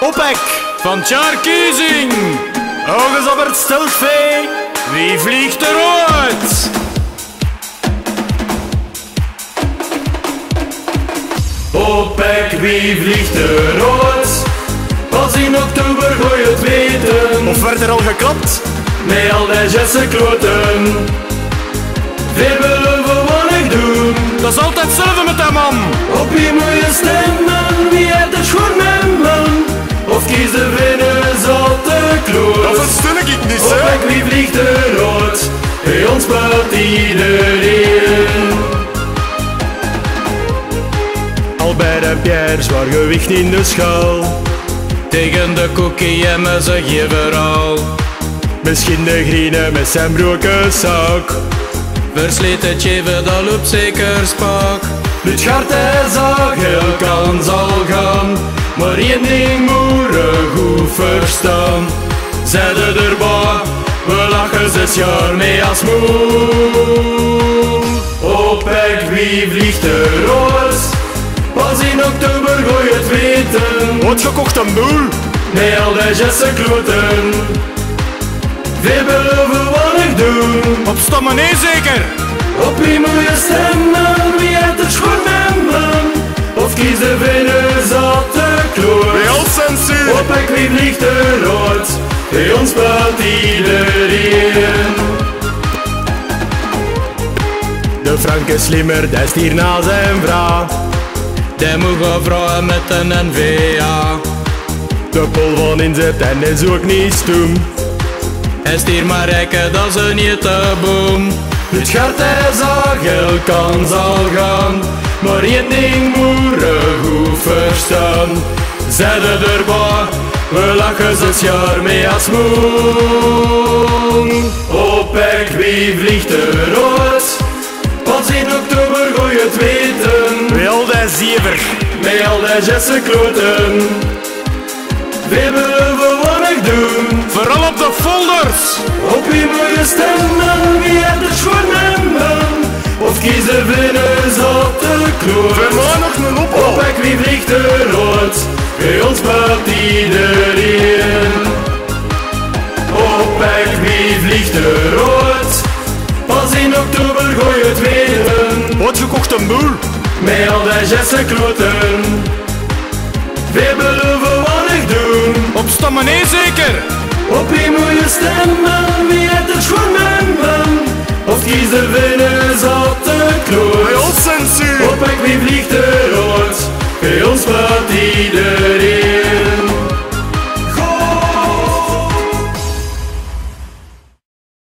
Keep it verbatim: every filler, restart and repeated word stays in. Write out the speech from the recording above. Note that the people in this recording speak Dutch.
Opek van Tjarkiezing. Ogen op het stiltvee. Wie vliegt eruit? Opek, wie vliegt eruit? Pas in oktober gooi je het weten. Of werd er al geklapt? Met al die Jesse kloten. Veel willen we weinig doen. Dat is altijd hetzelfde met dat man. Op wie moet je stemmen? Wie heeft het schoon met man? Of kies de winners al te kloot? Dat verstaan ik niet, hè? Opek, wie vliegt eruit? Bij ons spuit iedereen. Albert en Pierre, zwaar gewicht in de schaal. Tegen de koekie en met zijn geveral. Misschien de griene met zijn broken zak. Versleten tjeven, dat loopt zeker spak. Dit gaat hij zag, heel kan zal gaan. Maar één ding moeren goed verstaan. Zeiden erbij, we lachen zes jaar mee als moe. Opek, wie vliegt eruit? Pas in oktober gooi je het weten. Wat gekocht een boel? Met al die Jesse kloten. Veel willen we weinig doen. Op stammen nee zeker. Op wie moet je stemmen? Wie heeft het schoon met man? Of kies de winners al te kloot? Bij ons censuur. Opek, wie vliegt eruit? Bij ons spuit iedereen. De Frank is slimmer, dat is hier na zijn vrouw. Die moet gaan vrouwen met een N V A. De pol van inzet en is ook niet stoem. Hij is hier maar rijken, dat is een boom. Het gaat hij zal, geld kan zal gaan. Maar één ding moeren goed verstaan. Zeiden erbij, we lachen zes jaar mee als moe. Opek, wie vliegt eruit? Pas in oktober gooi je het weten. Bij al die zever. Met al die Jesse kloten. Veel willen we weinig doen. Vooral op de folders. Op wie moet je stemmen? Wie heeft het schoon met man? Of kies de winners al te kloot? We maken nog een oproep. Opek, wie vliegt eruit? Bij ons spuit iedereen. Opek, wie vliegt eruit? Pas in oktober gooi je het weten. Wat gekocht een boel? Met al die Jesse kloten. Veel willen we weinig doen. Op stammen nee zeker. Op wie moet je stemmen? Wie heeft het schoon met man? Of kies de winners al te kloot? Bij ons censuur. Opek, wie vliegt eruit? Bij ons spuit iedereen.